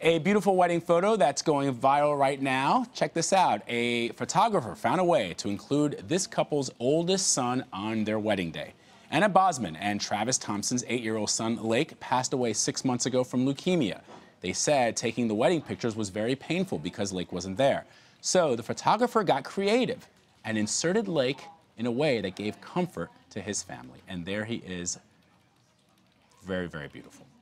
A beautiful wedding photo that's going viral right now. Check this out. A photographer found a way to include this couple's oldest son on their wedding day. Anna Bosman and Travis Thompson's 8-year-old son, Lake, passed away 6 months ago from leukemia. They said taking the wedding pictures was very painful because Lake wasn't there. So the photographer got creative and inserted Lake in a way that gave comfort to his family. And there he is. Very, very beautiful.